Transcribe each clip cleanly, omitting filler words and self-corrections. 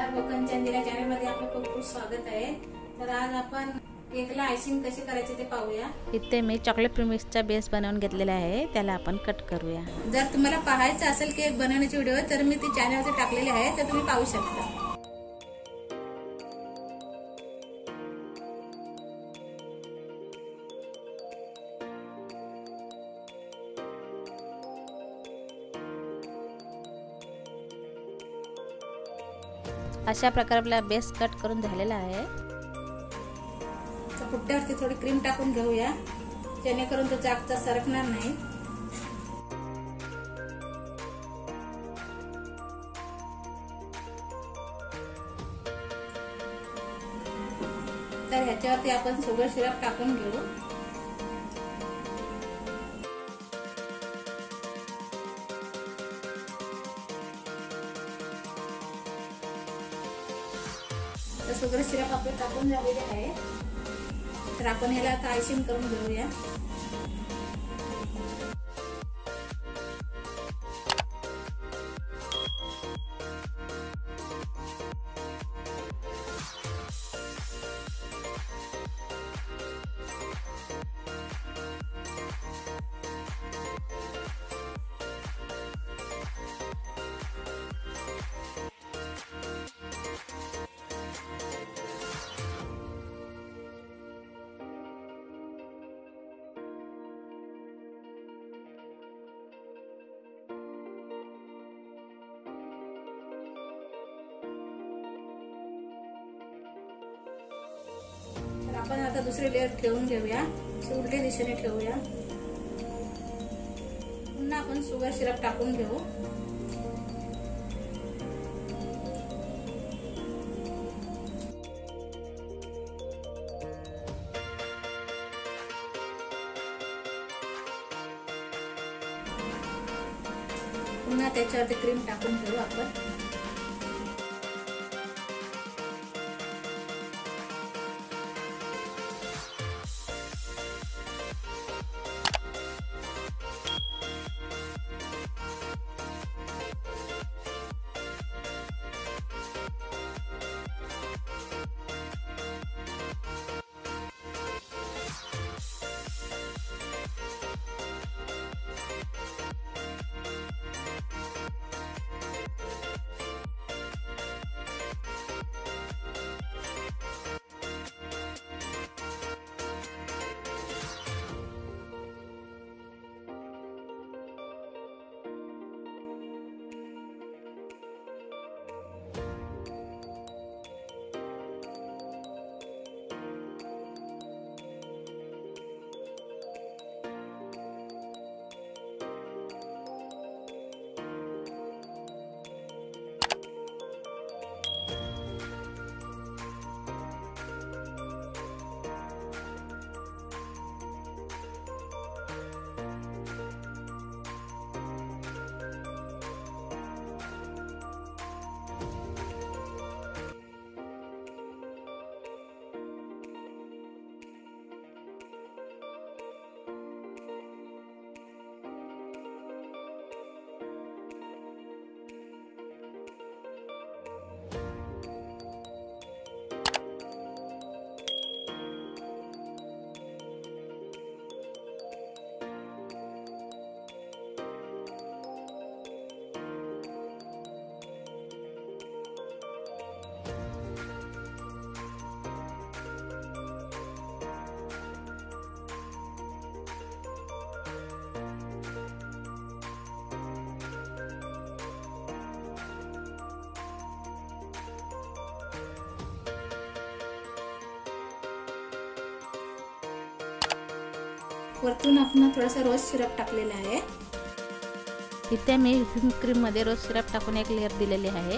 नमस्कार, कोकण चंदिला चॅनल मध्ये आपलं खूप खूप स्वागत आहे। तर आज आपण केकला आयसिंग कशी करायची ते पाहूया। इथे मी चॉकलेट प्रीमिक्सचा बेस बनवून घेतलेला आहे, त्याला आपण कट करूया। जर तुम्हाला पाहायचं असेल केक बनवण्याचे व्हिडिओ तर मी ती चॅनलवर टाकलेले आहे, तर तुम्ही पाहू शकता। अशा प्रकारे आपला बेस कट करून झालेला आहे। तर पुट्ट्यावरती थोडी क्रीम टाकून घेऊया, जेणेकरून तो जागचा सरकणार नाही। तर ह्याच्यावरती आपण शुगर सिरप टाकून घेऊ। तर शुगर सिरप आपले टाकून झालेले आहे, तर आपण ह्याला आता आयसिंग करून घेऊया। आपण आता दुसरी लेयर ठेवून घेऊया, उलट्या दिशेने ठेवूया। पुन्हा आपण शुगर सिरप टाकून घेऊ। पुन्हा त्याच्यावरती क्रीम टाकून घेऊ आपण। वरतून आपण थोडासा रोज सिरप टाकलेला आहे। इथे मी व्हिपिंग क्रीम मध्ये रोज सिरप टाकून एक लेयर दिलेली आहे।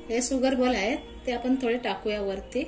हे शुगर बॉल आहेत ते आपण थोडे टाकूया वरती.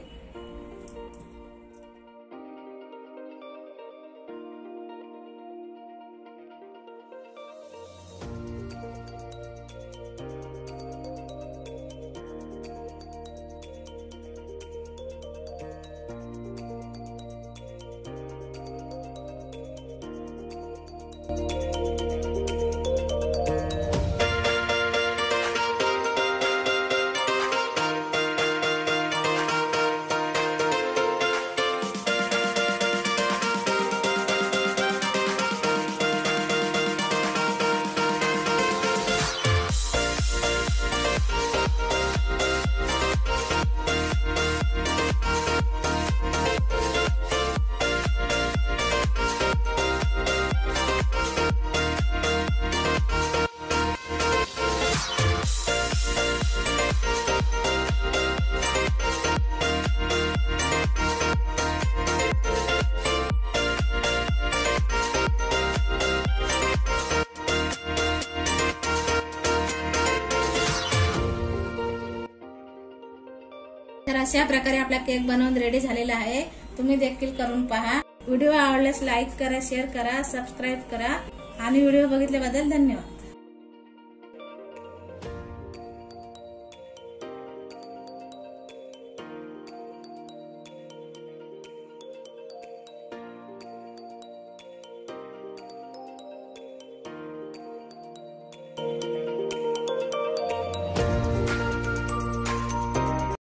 तर अशा प्रकारे आपला केक बनवून रेडी झालेला आहे. तुम्ही देखील करून पहा. व्हिडिओ आवडल्यास लाईक करा, शेअर करा, सबस्क्राईब करा आणि व्हिडिओ बघितल्याबद्दल धन्यवाद.